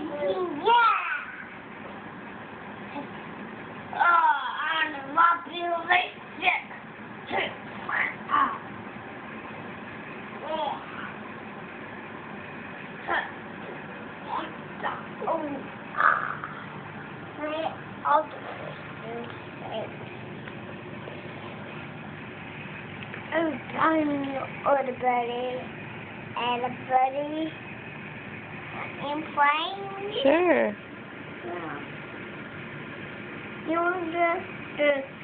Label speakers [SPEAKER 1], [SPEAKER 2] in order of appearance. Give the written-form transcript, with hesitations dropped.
[SPEAKER 1] I'm population. Or the buddy and a buddy in playing.
[SPEAKER 2] Sure.
[SPEAKER 1] Yeah. You want to